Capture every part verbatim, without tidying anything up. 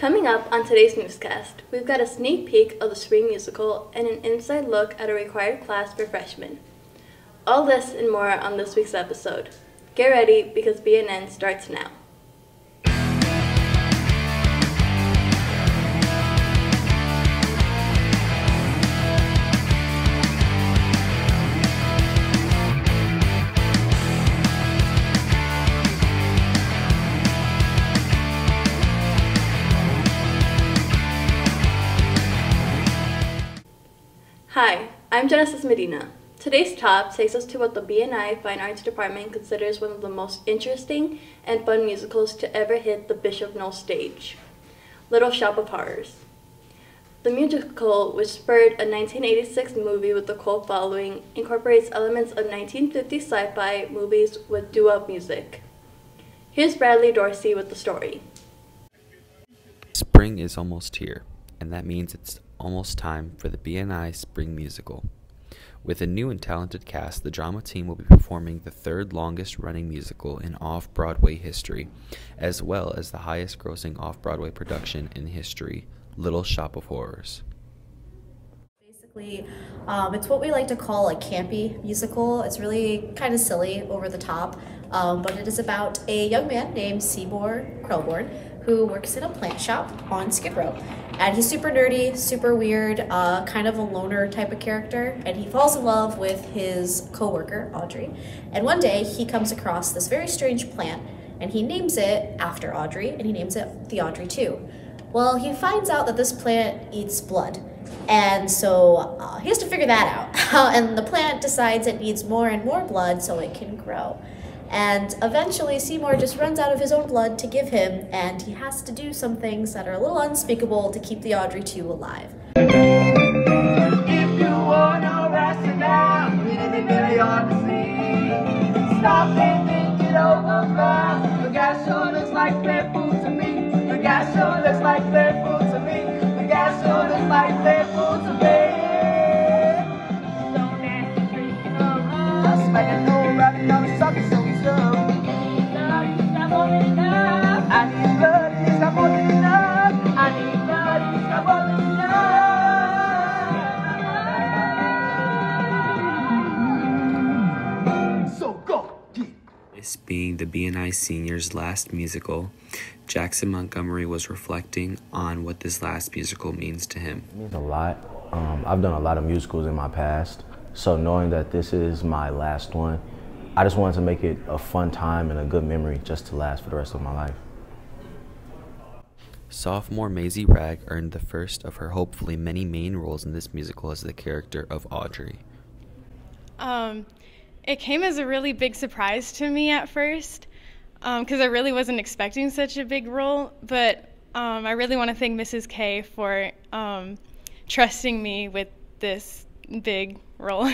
Coming up on today's newscast, we've got a sneak peek of the spring musical and an inside look at a required class for freshmen. All this and more on this week's episode. Get ready because B N N starts now. Hi, I'm Genesis Medina. Today's top takes us to what the B N I Fine Arts Department considers one of the most interesting and fun musicals to ever hit the Bishop Noll stage, Little Shop of Horrors. The musical, which spurred a nineteen eighty-six movie with a cult following, incorporates elements of nineteen fifties sci-fi movies with doo-wop music. Here's Bradley Dorsey with the story. Spring is almost here, and that means it's almost time for the B N I Spring Musical. With a new and talented cast, the drama team will be performing the third longest running musical in off-Broadway history, as well as the highest grossing off-Broadway production in history, Little Shop of Horrors. Basically, um, it's what we like to call a campy musical. It's really kind of silly, over the top, um, but it is about a young man named Seymour Krelborn who works in a plant shop on Skid Row. And he's super nerdy, super weird, uh, kind of a loner type of character, and he falls in love with his co-worker, Audrey. And one day, he comes across this very strange plant, and he names it after Audrey, and he names it the Audrey two. Well, he finds out that this plant eats blood, and so uh, he has to figure that out. And the plant decides it needs more and more blood so it can grow. And eventually Seymour just runs out of his own blood to give him, and he has to do some things that are a little unspeakable to keep the Audrey two alive. If you wanna rest it down, really, really hard to see. Stop and think it over, girl. The gas sure looks like play food to me. The gas sure looks like play food to me. The gas sure looks like play food to me. Don't ask to drink it up. I smell it all wrapping on the sucker, so it's up. I need blood, it's not more than enough. I need blood, it's not more than enough. So go, get. This being the B N I Seniors' last musical, Jackson Montgomery was reflecting on what this last musical means to him. It means a lot. Um, I've done a lot of musicals in my past, so knowing that this is my last one, I just wanted to make it a fun time and a good memory just to last for the rest of my life. Sophomore Maisie Ragg earned the first of her hopefully many main roles in this musical as the character of Audrey. Um, it came as a really big surprise to me at first, because um, I really wasn't expecting such a big role, but um, I really want to thank Missus K for um, trusting me with this big role.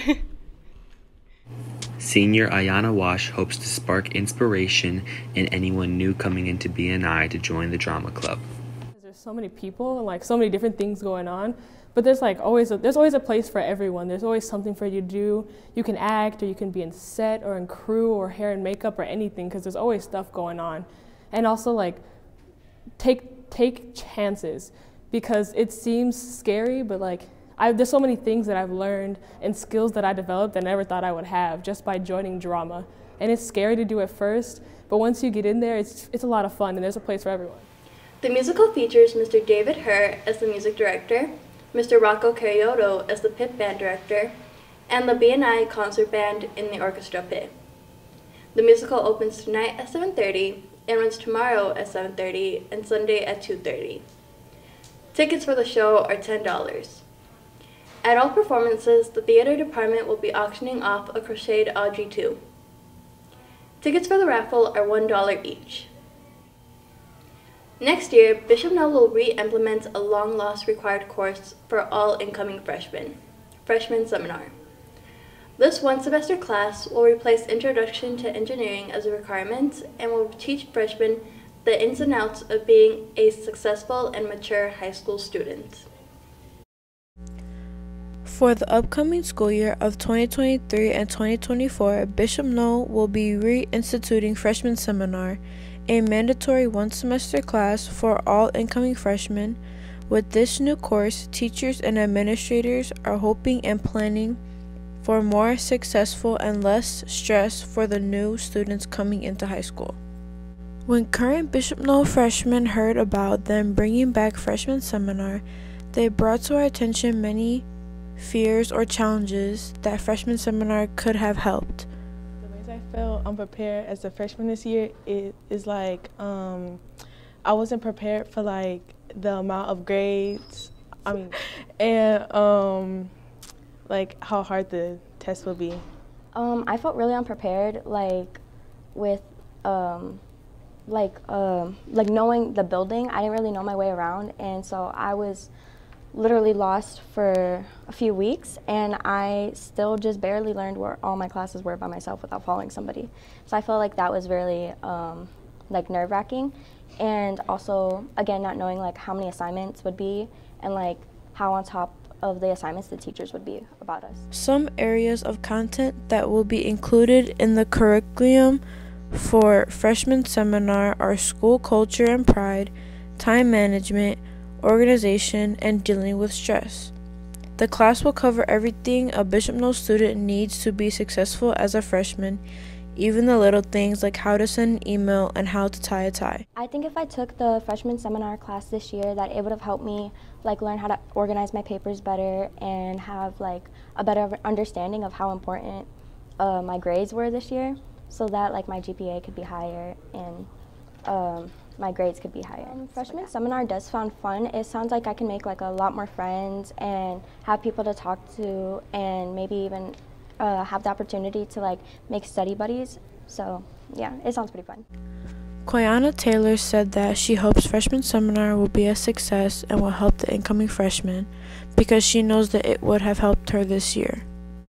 Senior Ayana Wash hopes to spark inspiration in anyone new coming into B N I to join the drama club. There's so many people and like so many different things going on, but there's like always a, there's always a place for everyone. There's always something for you to do. You can act, or you can be in set or in crew or hair and makeup or anything, because there's always stuff going on. And also like take take chances, because it seems scary, but like I, there's so many things that I've learned and skills that I developed that I never thought I would have just by joining drama. And it's scary to do at first, but once you get in there, it's, it's a lot of fun, and there's a place for everyone. The musical features Mister David Herr as the music director, Mister Rocco Carioto as the pit band director, and the B N I concert band in the orchestra pit. The musical opens tonight at seven thirty and runs tomorrow at seven thirty and Sunday at two thirty. Tickets for the show are ten dollars. At all performances, the theater department will be auctioning off a crocheted Audrey two. Tickets for the raffle are one dollar each. Next year, Bishop Noll will re-implement a long-lost required course for all incoming freshmen, Freshman Seminar. This one-semester class will replace Introduction to Engineering as a requirement and will teach freshmen the ins and outs of being a successful and mature high school student. For the upcoming school year of twenty twenty-three and twenty twenty-four, Bishop Noll will be reinstituting Freshman Seminar, a mandatory one-semester class for all incoming freshmen. With this new course, teachers and administrators are hoping and planning for more successful and less stress for the new students coming into high school. When current Bishop Noel freshmen heard about them bringing back freshman seminar, they brought to our attention many fears or challenges that freshman seminar could have helped. The ways I felt unprepared as a freshman this year is, is like um, I wasn't prepared for like the amount of grades, I mean, and um, like how hard the test will be. Um, I felt really unprepared, like with um, like um, like knowing the building. I didn't really know my way around, and so I was literally lost for a few weeks, and I still just barely learned where all my classes were by myself without following somebody. So I felt like that was really um, like nerve-wracking, and also again not knowing like how many assignments would be and like how on top of the assignments the teachers would be about us. Some areas of content that will be included in the curriculum for freshman seminar are school culture and pride, time management, organization, and dealing with stress. The class will cover everything a Bishop Noel student needs to be successful as a freshman, even the little things like how to send an email and how to tie a tie. I think if I took the freshman seminar class this year, that it would have helped me like learn how to organize my papers better and have like a better understanding of how important uh, my grades were this year, so that like my G P A could be higher and um, my grades could be higher. Um, freshman seminar does sound fun. It sounds like I can make like a lot more friends and have people to talk to, and maybe even uh, have the opportunity to like make study buddies. So yeah, it sounds pretty fun. Quiana Taylor said that she hopes freshman seminar will be a success and will help the incoming freshmen because she knows that it would have helped her this year.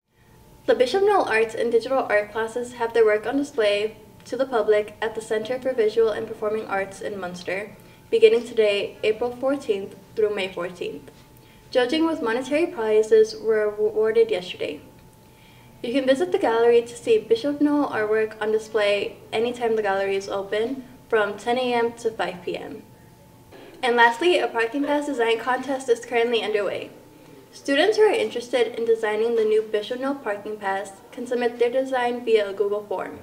The Bishop Noel Arts and Digital Art classes have their work on display to the public at the Center for Visual and Performing Arts in Munster, beginning today, April fourteenth through May fourteenth. Judging with monetary prizes were awarded yesterday. You can visit the gallery to see Bishop Noel artwork on display anytime the gallery is open, from ten A M to five P M And lastly, a parking pass design contest is currently underway. Students who are interested in designing the new Bishop Noel parking pass can submit their design via a Google form.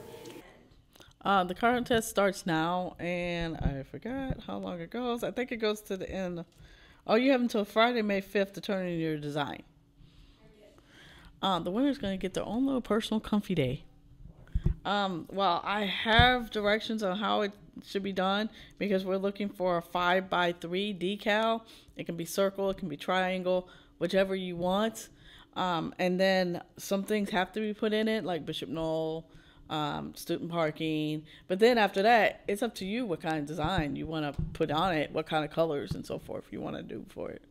Uh, the contest starts now, and I forgot how long it goes. I think it goes to the end. Oh, you have until Friday, May fifth to turn in your design. Uh, the winner's going to get their own little personal comfy day. Um, well, I have directions on how it should be done because we're looking for a five by three decal. It can be circle, it can be triangle, whichever you want. Um, and then some things have to be put in it, like Bishop Noel, um, student parking. But then after that, it's up to you what kind of design you want to put on it, what kind of colors and so forth you want to do for it.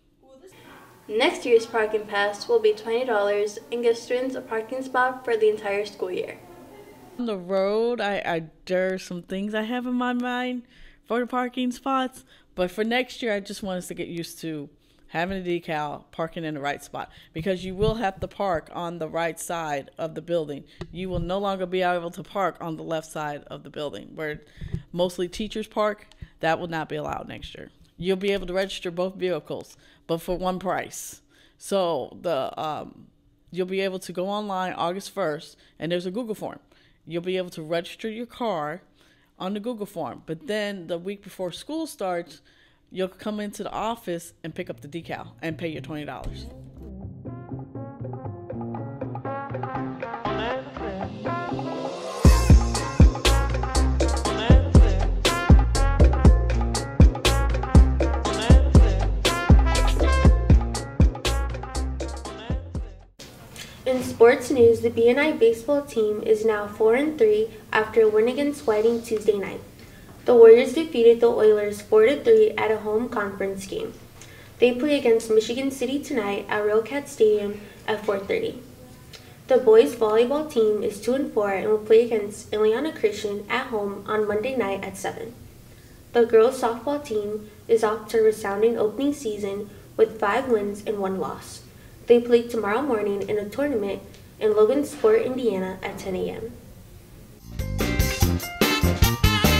Next year's parking pass will be twenty dollars and give students a parking spot for the entire school year. On the road, I, I there are some things I have in my mind for the parking spots, but for next year, I just want us to get used to having a decal, parking in the right spot, because you will have to park on the right side of the building. You will no longer be able to park on the left side of the building, where mostly teachers park. That will not be allowed next year. You'll be able to register both vehicles, but for one price. So the um, you'll be able to go online August first, and there's a Google form. You'll be able to register your car on the Google form. But then the week before school starts, you'll come into the office and pick up the decal and pay your twenty dollars. In sports news, the B N I baseball team is now four and three after a win against Whiting Tuesday night. The Warriors defeated the Oilers four to three at a home conference game. They play against Michigan City tonight at Railcat Stadium at four thirty. The boys volleyball team is two and four and will play against Ileana Christian at home on Monday night at seven. The girls softball team is off to a resounding opening season with five wins and one loss. They play tomorrow morning in a tournament in Logansport, Indiana at ten A M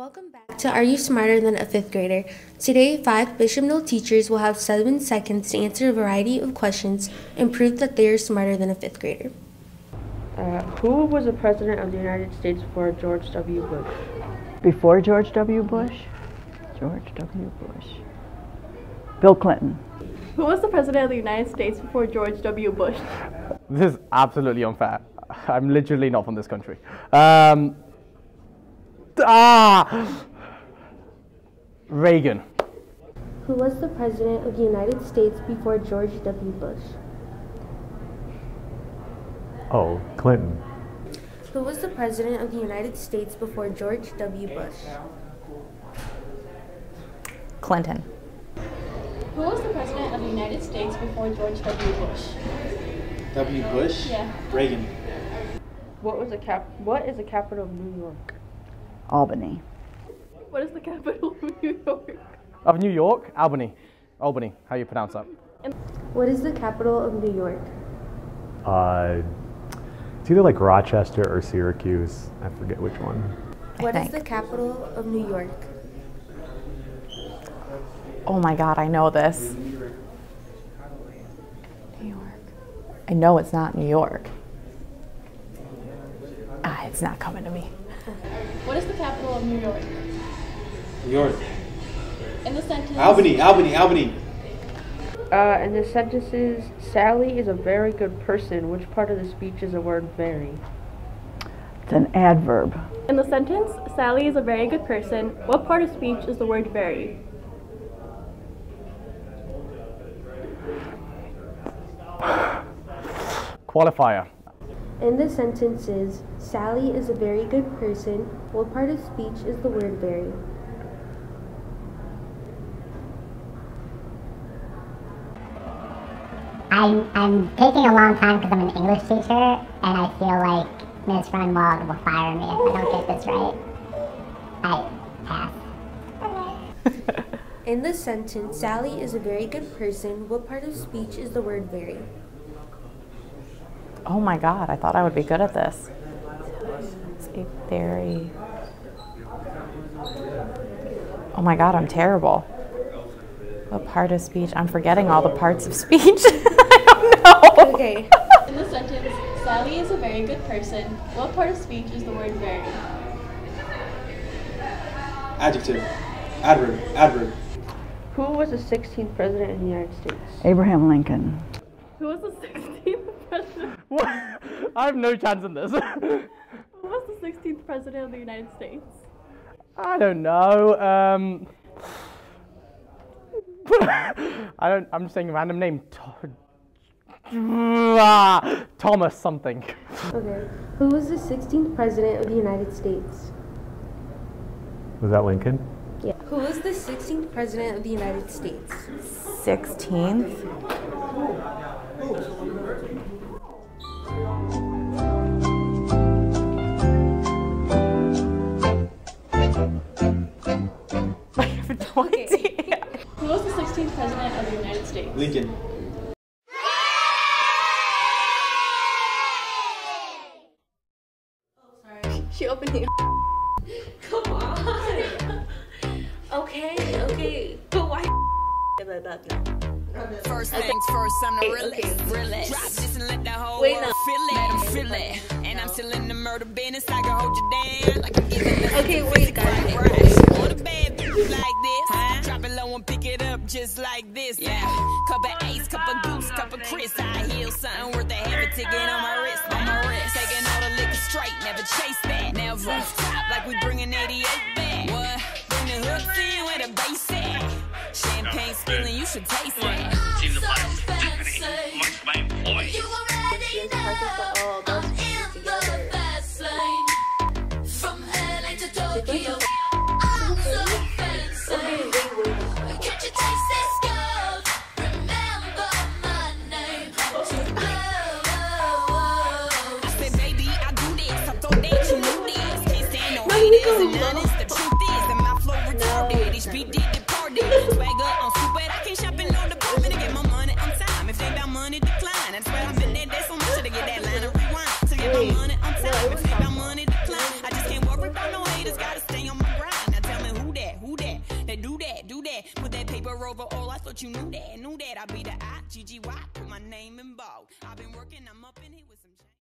Welcome back to Are You Smarter Than a Fifth Grader? Today, five Bishop Mill teachers will have seven seconds to answer a variety of questions and prove that they are smarter than a fifth grader. Uh, who was the President of the United States before George W. Bush? Before George W. Bush? George W. Bush. Bill Clinton. Who was the President of the United States before George W. Bush? This is absolutely unfair. I'm literally not from this country. Um, ah! Reagan. Who was the President of the United States before George W. Bush? Oh, Clinton. Who was the President of the United States before George W. Bush? Clinton. Who was the President of the United States before George W. Bush? W. Bush? Yeah. Reagan. What was the cap? What is the capital of New York? Albany. What is the capital of New York? Of New York? Albany. Albany. How you pronounce that? What is the capital of New York? Uh, it's either like Rochester or Syracuse. I forget which one. What is the capital of New York? Oh my God, I know this. New York. I know it's not New York. Ah, it's not coming to me. What is the capital of New York? New York. In the sentence. Albany, Albany, Albany. Uh, in the sentences, Sally is a very good person. Which part of the speech is the word very? It's an adverb. In the sentence, Sally is a very good person. What part of speech is the word very? Qualifier. In the sentences, Sally is a very good person. What part of speech is the word very? I'm, I'm taking a long time because I'm an English teacher, and I feel like Miz Renwald will fire me if I don't get this right. I pass. In the sentence, Sally is a very good person. What part of speech is the word very? Oh my God, I thought I would be good at this. It's a very... Oh my God, I'm terrible. What part of speech? I'm forgetting all the parts of speech. I don't know. Okay. In the sentence, Sally is a very good person. What part of speech is the word very? Adjective. Adverb. Adverb. Who was the sixteenth President of the United States? Abraham Lincoln. Who was the sixteenth President? What? I have no chance in this. Who was the sixteenth President of the United States? I don't know. Um, I don't. I'm just saying a random name. Thomas something. Okay. Who was the sixteenth President of the United States? Was that Lincoln? Yeah. Who was the sixteenth President of the United States? sixteenth? I have no idea. Who was the sixteenth President of the United States? Lincoln. She opened the. Come on. Okay, okay. But why that that now? First things first, I'm the realest. Realest. Drop this and let the whole Wait, world no. feel it. Let 'em feel it. And I'm still in the murder business. I can hold you down like I'm giving this. Okay, wait, guys. Right. All the bad bitches like this. Huh? Drop it low and pick it up just like this. Yeah. Cup of Ace, cup of Goose, cup of Chris. I heal something worth a half a ticket on my wrist. On my wrist. Taking all the liquor straight, never chase that. Never top like we bringing eighty-eight back. What? Bring the hooks in with a bass at. Champagne spilling, you should taste that. Seems the body is different amongst my employees. Oh, that's From L A to Tokyo. Can't you taste this girl? Remember my name. I said, baby, I do this. I thought that you knew this. Can't stand no haters and honest. The truth is that my flow retarded. H B did departed. Swagger on stupid. I can't shop in no department to get my money on time. If they about money, decline. That's why I've been there. That's so much to get that line of rewind. To get my money on time. If they about money, decline. I just can't worry about no haters. Gotta stay on my grind. over all. I thought you knew that, knew that. I be the I, G G Y, put my name in bold. I've been working, I'm up in here with some change.